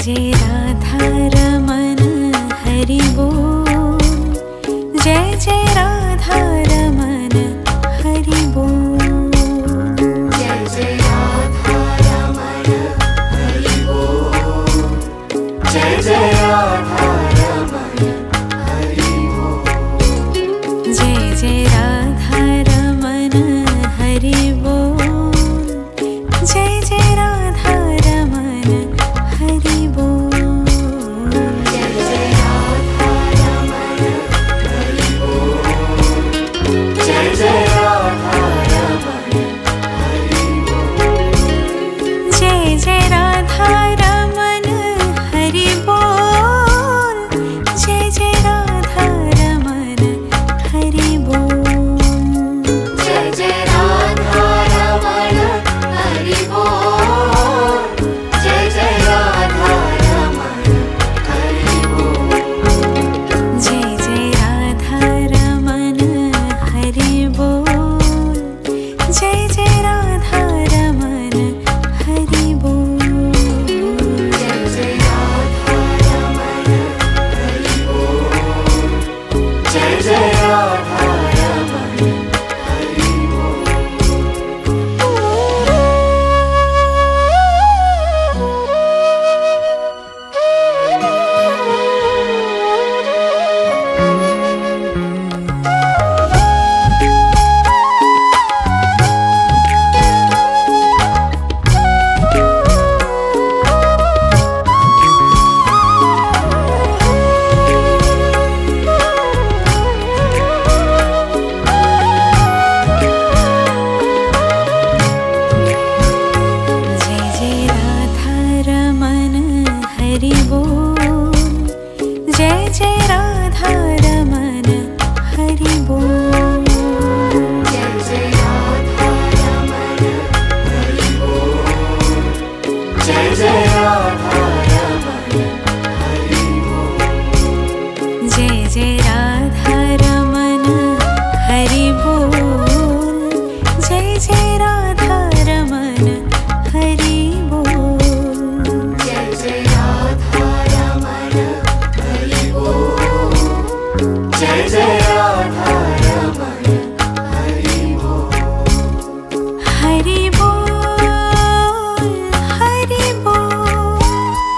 जय राधा रमन हरि बोल, जय जय राधा रमन हरि बोल, जय जय राधा रमन हरि बोल, जय जय राधा रमन हरि बोल, जय जय राधा रमन हरि बोल, जय जय राधा रमन हरि बोल, जय जय राधा रमन हरि बोल, जय जय राधा रमन हरि बोल, जय जय राधा रमन हरि बोल, जय जय राधा रमन हरि बोल, जय जय राधा रमन हरि बोल, जय जय राधा रमन हरि बोल, जय जय राधा रमन हरि बोल, जय जय राधा रमन हरि बोल, जय जय राधा रमन हरि बोल, जय जय राधा रमन हरि जय जय राधा रमन हरि बोल, जय जय राधा रमन हरि बोल, जय जय राधा रमन हरि बोल, जय जय राधा रमन हरि बोल, जय जय राधा रमन हरि बोल, जय जय राधा रमन हरि बोल, जय जय राधा रमन हरि बोल, जय जय राधा रमन हरि बोल, हरि बोल, हरि बोल,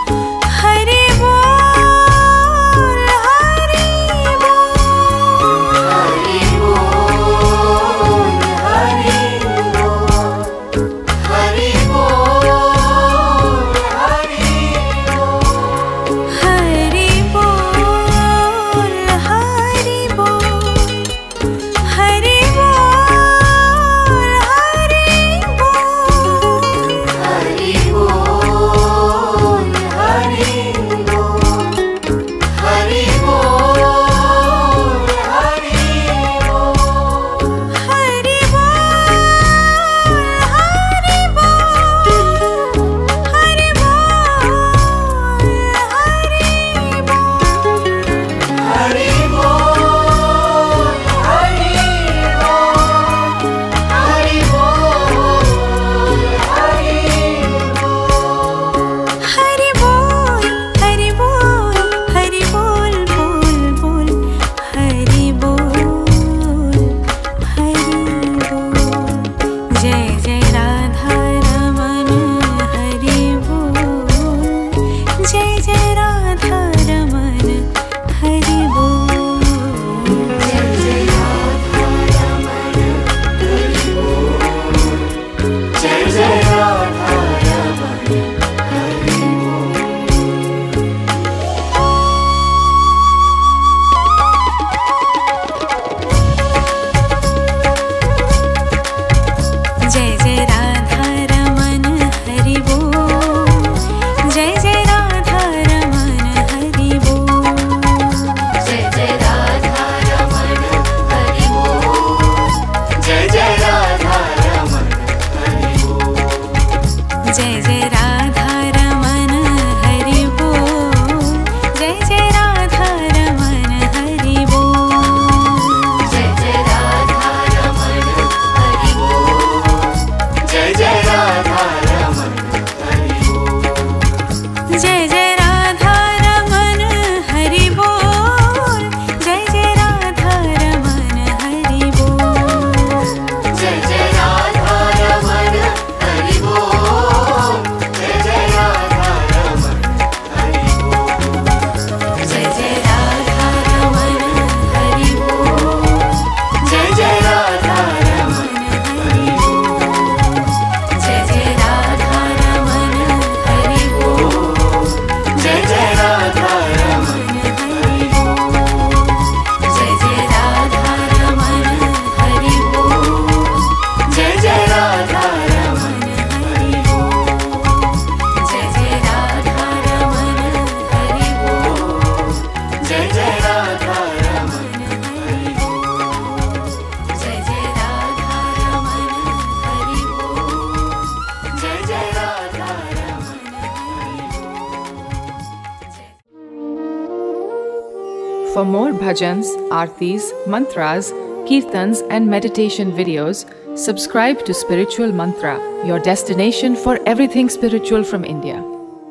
For more bhajans, aartis, mantras, kirtans and meditation videos, subscribe to Spiritual Mantra, your destination for everything spiritual from India.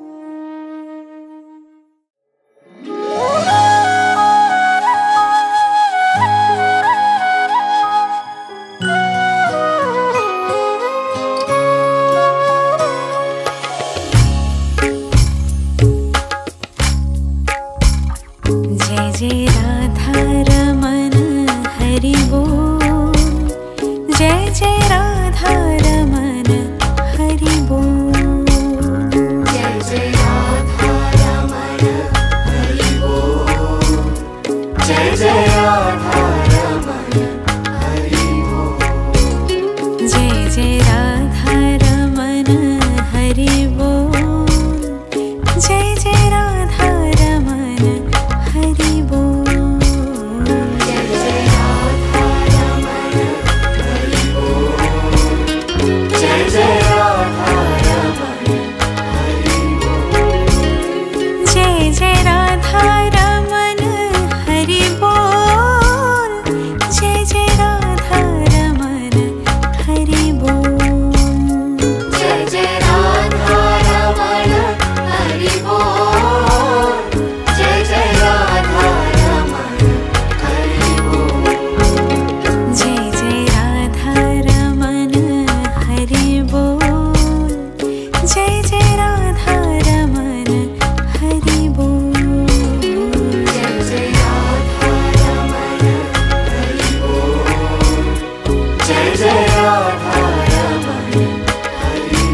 जय जय राधा रमन हरि बोल, जय जय राधा रमन हरि बोल, जय जय राधा रमन हरि बोल, जय जय राधा रमन हरि बोल, जय जय राधा रमन हरि बोल, जय जय राधा रमन हरि बोल, जय जय राधा रमन हरि बोल, जय जय राधा रमन हरि बोल, जय जय राधा रमन हरि बोल, जय जय राधा रमन हरि बोल, जय जय राधा रमन हरि बोल, जय जय राधा रमन हरि बोल, जय जय राधा रमन हरि बोल, जय जय राधा रमन हरि बोल, जय जय राधा रमन हरि बोल, जय जय राधा रमन हरि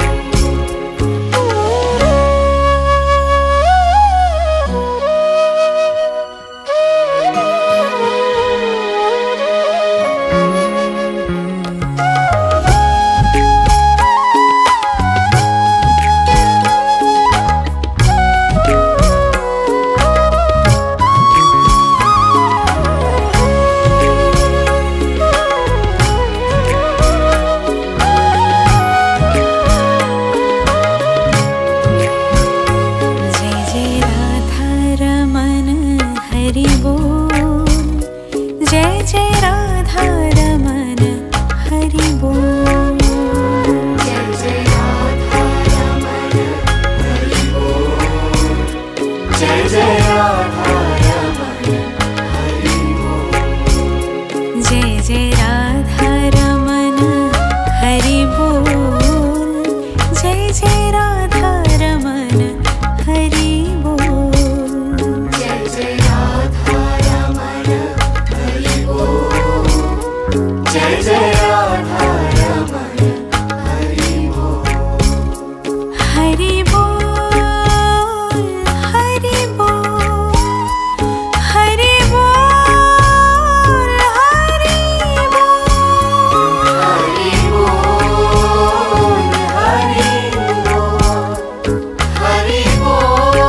जय जय राधा रमन हरि बोल, जय जय राधा रमन हरि बोल, जय जय राधा रमन हरि बोल, जय जय राधा रमन हरि बोल, जय जय राधा रमन हरि बोल, जय जय राधा रमन हरि बोल, जय जय राधा रमन हरि बोल, जय जय राधा रमन हरि बोल, हरि बोल, हरि बोल, हरि बोल, हरि बोल, हरि बोल, हरि बोल, हरि बोल,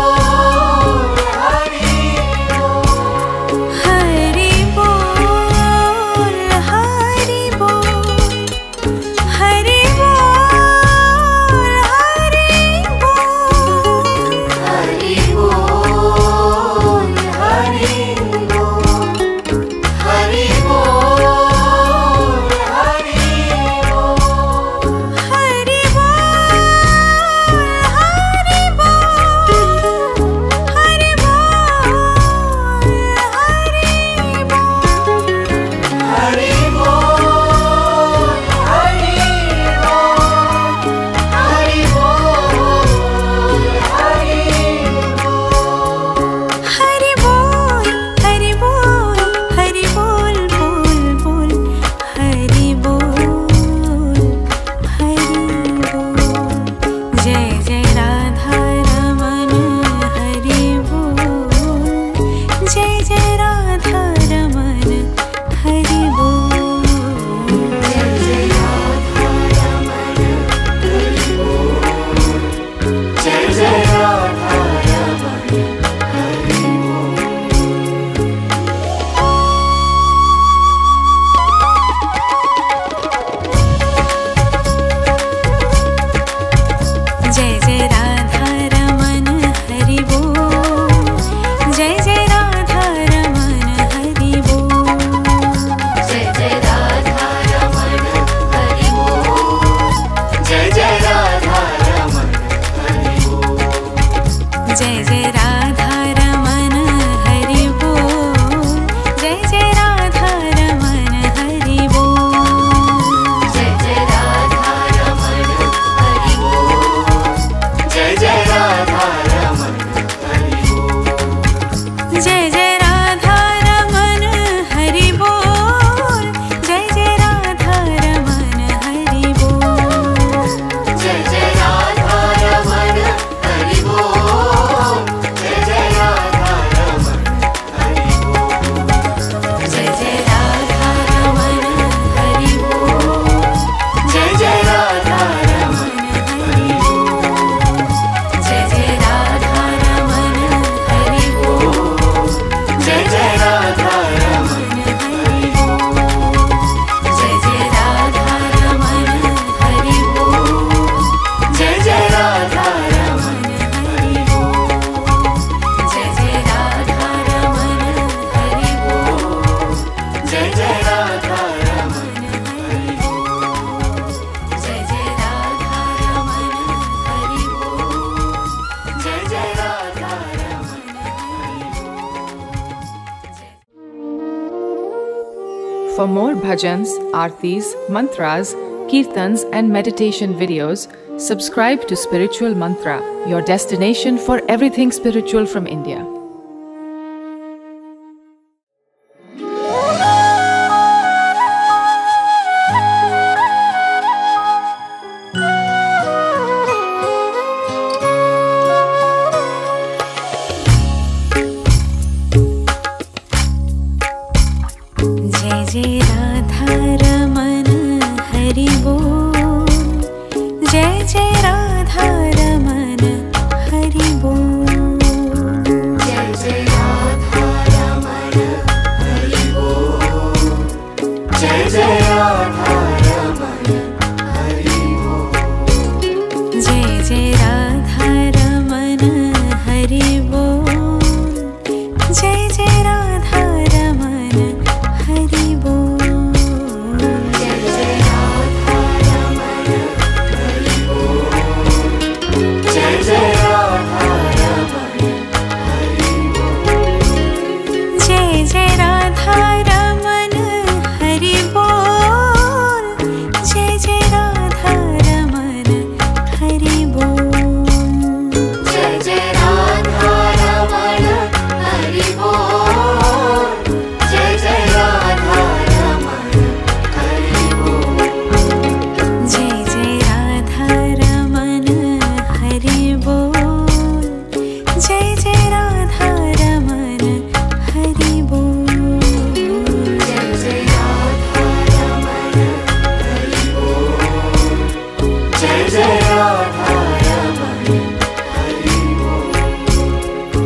हरि हरि बोल, बोल, हरि बोल, हरि जय जय राधा जय जय राधा रमन हरि बोल, जय जय राधा रमन हरि बोल, जय जय राधा रमन हरि बोल, जय जय राधा रमन हरि बोल, जय जय राधा रमन हरि बोल, जय जय राधा रमन हरि बोल, जय जय राधा रमन हरि बोल, जय जय राधा रमन हरि बोल, जय जय राधा रमन हरि बोल, जय जय राधा रमन हरि बोल, जय जय राधा रमन हरि बोल, जय जय राधा रमन हरि बोल, जय जय राधा रमन हरि बोल, जय जय राधा रमन हरि बोल, जय जय राधा रमन हरि बोल, जय जय राधा रमन हरि बोल, जय जय राधा रमन हरि बोल, जय जय Radha Raman For more bhajans, aartis, mantras, kirtans, and meditation videos, subscribe to Spiritual Mantra, your destination for everything spiritual from India. जय जय राधा रमन हरि बोल, जय जय राधा रमन हरि बोल, जय जय राधा रमन हरि बोल, जय जय राधा रमन हरि बोल, जय जय राधा रमन हरि बोल, जय जय राधा रमन हरि बोल, जय जय राधा रमन हरि बोल, जय जय राधा रमन हरि बोल, जय जय राधा रमन हरि बोल, जय जय राधा रमन हरि बोल, जय जय राधा रमन हरि बोल, जय जय राधा रमन हरि बोल, जय जय राधा रमन हरि बोल, जय जय राधा रमन हरि बोल, जय जय राधा रमन हरि बोल, जय जय राधा रमन हरि बोल,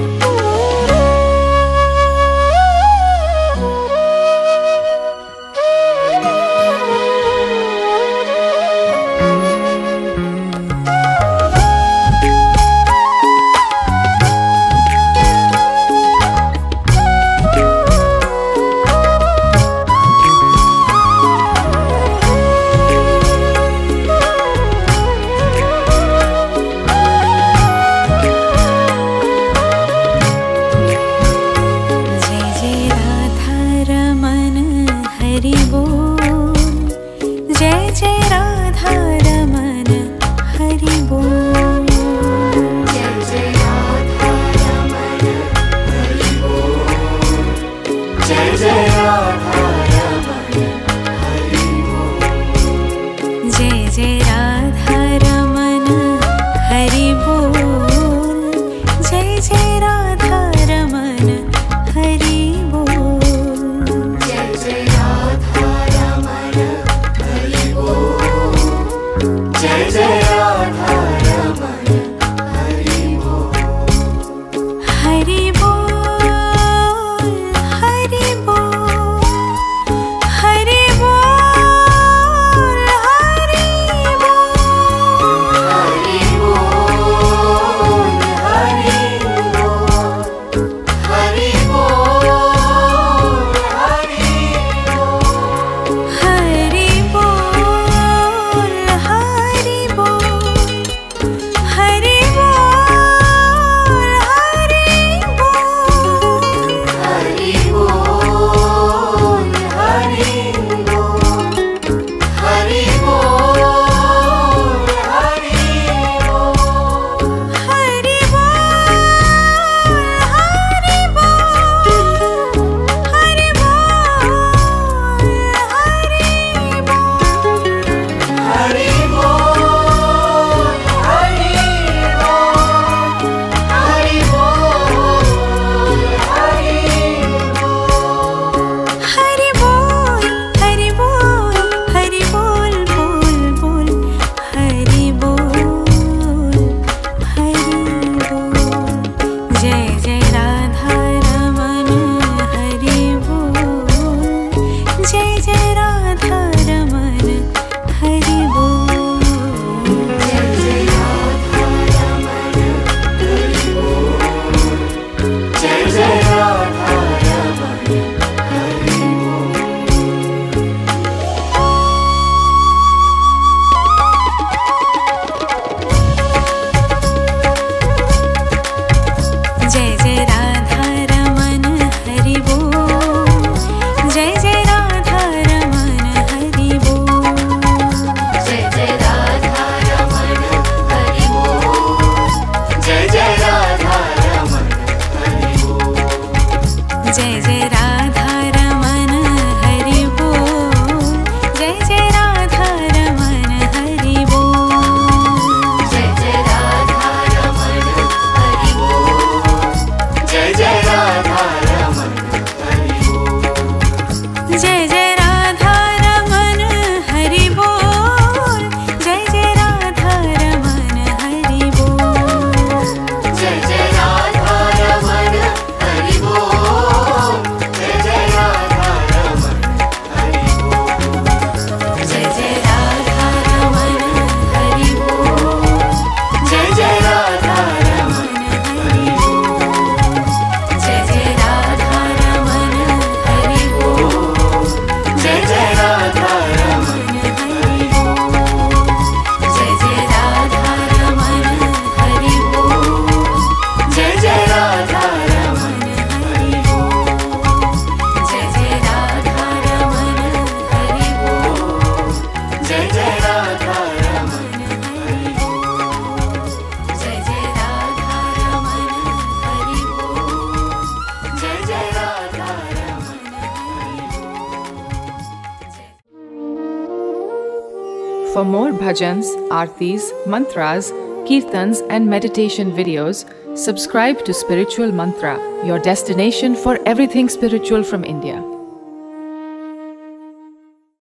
For more bhajans, aartis, mantras, kirtans, and meditation videos, subscribe to Spiritual Mantra, your destination for everything spiritual from India.